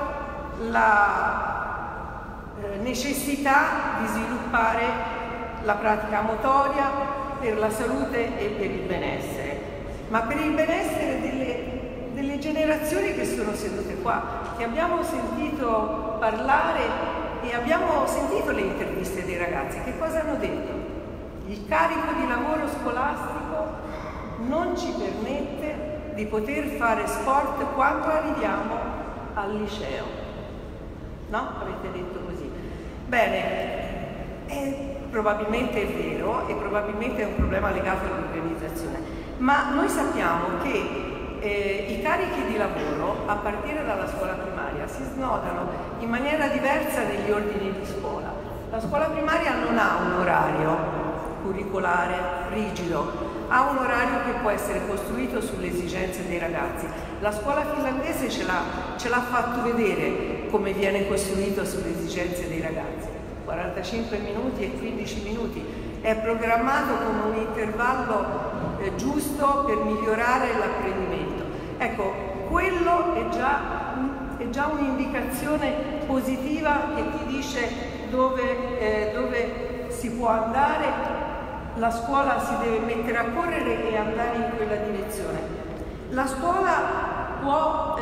la eh, necessità di sviluppare la pratica motoria per la salute e per il benessere, ma per il benessere delle, delle generazioni che sono sedute qua, che abbiamo sentito parlare e abbiamo sentito le interviste dei ragazzi. Che cosa hanno detto? Il carico di lavoro scolastico non ci permette di poter fare sport quando arriviamo al liceo. No? Avete detto così. Bene, è, probabilmente è vero e probabilmente è un problema legato all'organizzazione, ma noi sappiamo che eh, i carichi di lavoro a partire dalla scuola primaria si snodano in maniera diversa negli ordini di scuola. La scuola primaria non ha un orario curricolare rigido, ha un orario che può essere costruito sulle esigenze dei ragazzi. La scuola finlandese ce l'ha, ce l'ha fatto vedere come viene costruito sulle esigenze dei ragazzi. quarantacinque minuti e quindici minuti. È programmato come un intervallo eh, giusto per migliorare l'apprendimento. Ecco, quello è già, è già un'indicazione positiva che ti dice dove, eh, dove si può andare. La scuola si deve mettere a correre e andare in quella direzione. La scuola può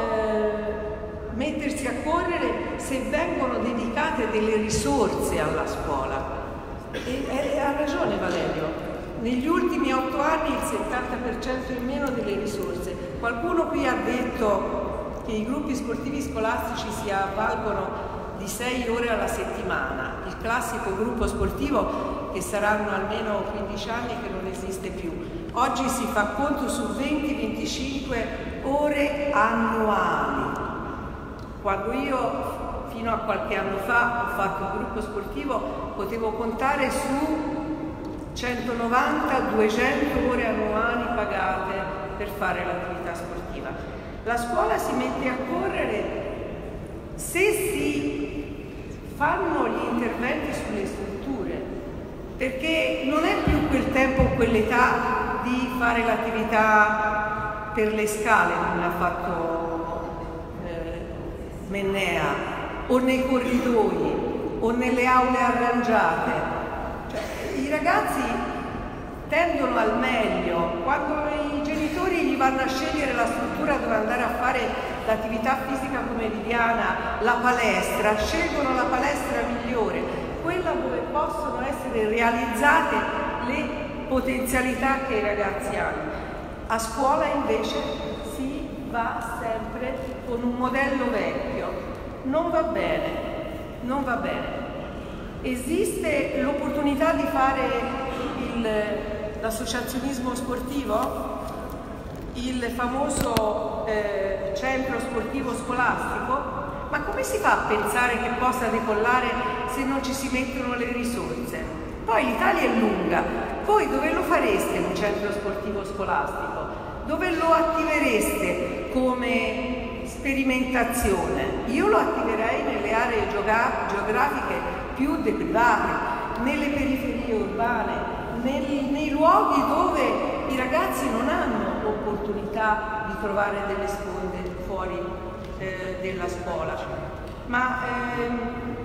eh, mettersi a correre se vengono dedicate delle risorse alla scuola. E, e ha ragione Valerio, negli ultimi otto anni il settanta per cento in meno delle risorse. Qualcuno qui ha detto che i gruppi sportivi scolastici si avvalgono di sei ore alla settimana, il classico gruppo sportivo che saranno almeno quindici anni che non esiste più. Oggi si fa conto su venti venticinque ore annuali. Quando io fino a qualche anno fa ho fatto il gruppo sportivo potevo contare su centonovanta duecento ore annuali pagate per fare l'attività sportiva. La scuola si mette a correre se si fanno gli interventi sulle strutture, perché non è più quel tempo, quell'età di fare l'attività per le scale come ha fatto eh, Mennea, o nei corridoi, o nelle aule arrangiate. Cioè, i ragazzi tendono al meglio, quando i genitori gli vanno a scegliere la struttura dove andare a fare l'attività fisica pomeridiana, la palestra, scelgono la palestra migliore, quella dove possono essere realizzate le potenzialità che i ragazzi hanno. A scuola invece si va sempre con un modello vecchio, non va bene, non va bene. Esiste l'opportunità di fare l'associazionismo sportivo? Il famoso eh, centro sportivo scolastico, ma come si fa a pensare che possa decollare se non ci si mettono le risorse? Poi l'Italia è lunga, voi dove lo fareste un centro sportivo scolastico? Dove lo attivereste come sperimentazione? Io lo attiverei nelle aree geografiche più deprivate, nelle periferie urbane, nei, nei luoghi dove i ragazzi non hanno opportunità di trovare delle sponde fuori eh, della scuola. Ma ehm,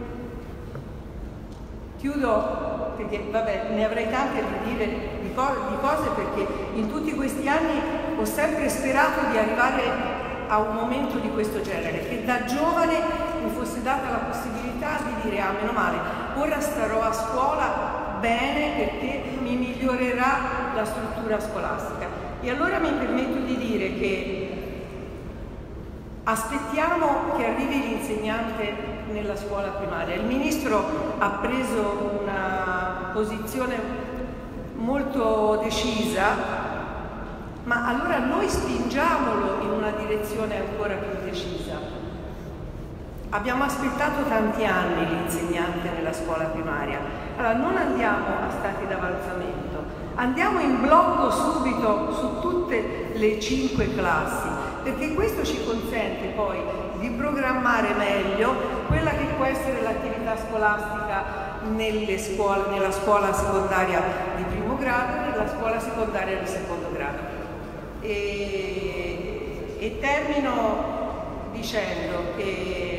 chiudo perché vabbè, ne avrei tante da dire di, co di cose, perché in tutti questi anni ho sempre sperato di arrivare a un momento di questo genere, che da giovane mi fosse data la possibilità di dire ah, meno male, ora starò a scuola bene perché mi migliorerà la struttura scolastica. E allora mi permetto di dire che aspettiamo che arrivi l'insegnante nella scuola primaria. Il Ministro ha preso una posizione molto decisa, ma allora noi spingiamolo in una direzione ancora più decisa. Abbiamo aspettato tanti anni l'insegnante nella scuola primaria, allora non andiamo a stati d'avanzamento, andiamo in blocco subito su tutte le cinque classi, perché questo ci consente poi di programmare meglio quella che può essere l'attività scolastica nelle scuole, nella scuola secondaria di primo grado e nella scuola secondaria di secondo grado. E, e termino dicendo che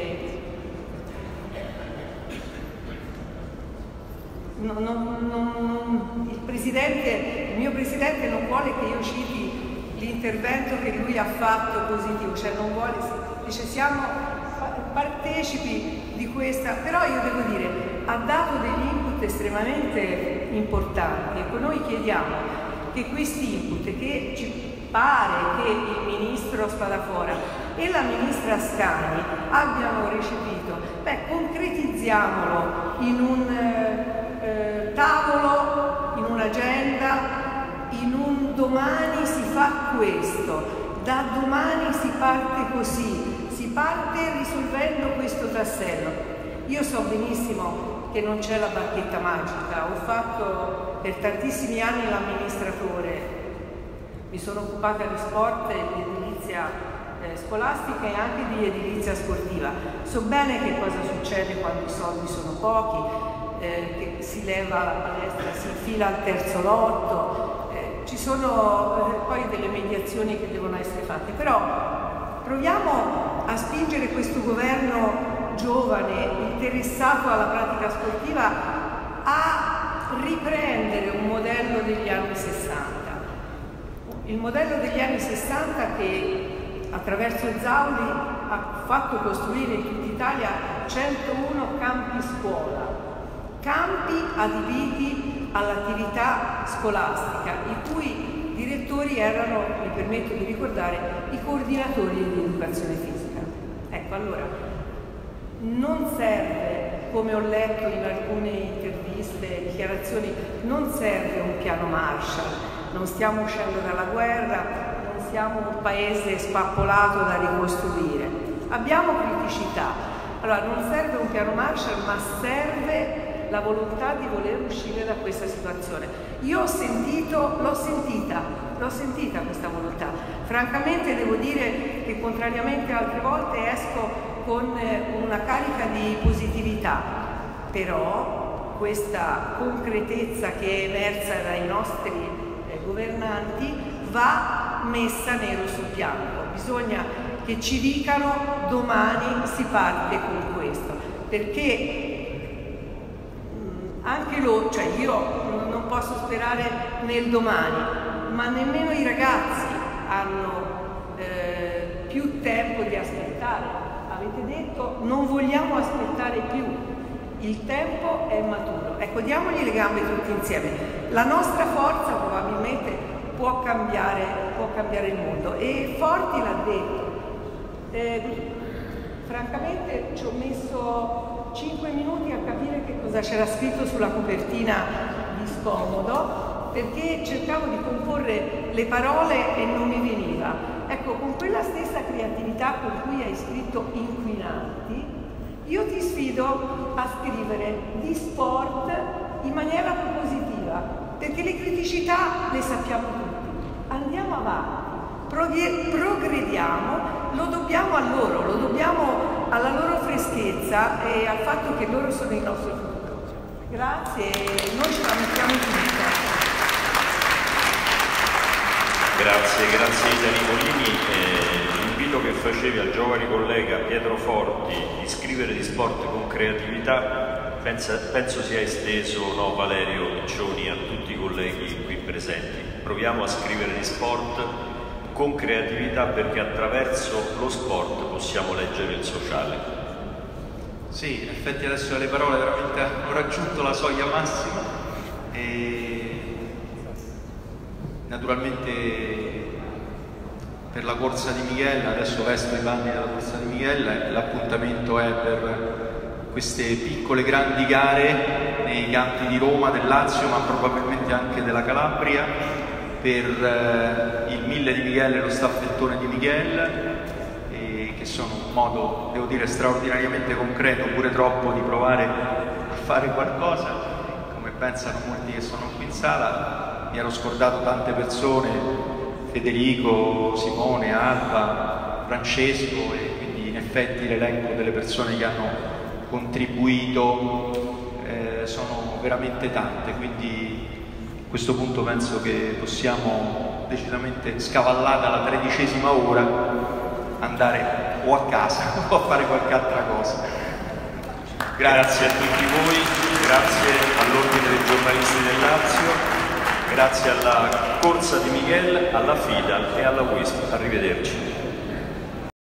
Non, non, non, il, presidente, il mio presidente non vuole che io citi l'intervento che lui ha fatto positivo, cioè non vuole, dice siamo partecipi di questa, però io devo dire, ha dato degli input estremamente importanti. Ecco, noi chiediamo che questi input, che ci pare che il ministro Spadafora e la ministra Ascani abbiano recepito, beh, concretizziamolo in un eh, tavolo, in un'agenda, in un domani si fa questo, da domani si parte così, si parte risolvendo questo tassello. Io so benissimo che non c'è la bacchetta magica, ho fatto per tantissimi anni l'amministratore, mi sono occupata di sport e di edilizia eh, scolastica e anche di edilizia sportiva. So bene che cosa succede quando i soldi sono pochi, eh, che si leva la palestra, si infila al terzo lotto, eh, ci sono eh, poi delle mediazioni che devono essere fatte, però proviamo a spingere questo governo giovane, interessato alla pratica sportiva, a riprendere un modello degli anni sessanta. Il modello degli anni sessanta che attraverso Esauli ha fatto costruire in tutta Italia centouno campi scuola, campi adibiti all'attività scolastica, i cui direttori erano, mi permetto di ricordare, i coordinatori di educazione fisica. Ecco, allora, non serve, come ho letto in alcune interviste, dichiarazioni, non serve un piano Marshall. Non stiamo uscendo dalla guerra, non siamo un paese spappolato da ricostruire. Abbiamo criticità. Allora non serve un piano Marshall, ma serve la volontà di voler uscire da questa situazione. Io ho sentito, l'ho sentita, l'ho sentita questa volontà. Francamente devo dire che contrariamente a altre volte esco con una carica di positività, però questa concretezza che è emersa dai nostri governanti va messa nero su bianco. Bisogna che ci dicano domani si parte con questo, perché anche loro, cioè io non posso sperare nel domani, ma nemmeno i ragazzi hanno eh, più tempo di aspettare. Avete detto non vogliamo aspettare più, il tempo è maturo. Ecco, diamogli le gambe tutti insieme. La nostra forza probabilmente può cambiare, può cambiare il mondo, e Forti l'ha detto. Eh, francamente ci ho messo cinque minuti a capire che cosa c'era scritto sulla copertina di Scomodo, perché cercavo di comporre le parole e non mi veniva. Ecco, con quella stessa creatività con cui hai scritto inquinanti, io ti sfido a scrivere di sport in maniera propositiva, perché le criticità le sappiamo tutti. Andiamo avanti, progrediamo, lo dobbiamo a loro, lo dobbiamo alla loro freschezza e al fatto che loro sono il nostro futuro. Grazie, noi ce la mettiamo tutta. Grazie, grazie Itali Molini. Eh, l'invito che facevi al giovane collega Pietro Forti di scrivere di sport con creatività pensa, penso sia esteso, no, Valerio Piccioni, a tutti i colleghi qui presenti. Proviamo a scrivere di sport con creatività, perché attraverso lo sport possiamo leggere il sociale. Sì, in effetti adesso le parole veramente hanno raggiunto la soglia massima e naturalmente per la corsa di Michela, adesso vesto i panni della corsa di Michela, l'appuntamento è per queste piccole grandi gare nei campi di Roma, del Lazio, ma probabilmente anche della Calabria, per eh, il mille di Michele e lo staffettone di Michele, e che sono un modo, devo dire, straordinariamente concreto, pure troppo, di provare a fare qualcosa, come pensano molti che sono qui in sala. Mi ero scordato tante persone, Federico, Simone, Alba, Francesco, e quindi in effetti l'elenco delle persone che hanno contribuito eh, sono veramente tante, quindi a questo punto penso che possiamo decisamente, scavallata la tredicesima ora, andare o a casa o a fare qualche altra cosa. Grazie a tutti voi, grazie all'Ordine dei giornalisti del Lazio, grazie alla corsa di Miguel, alla FIDA e alla WISP. Arrivederci.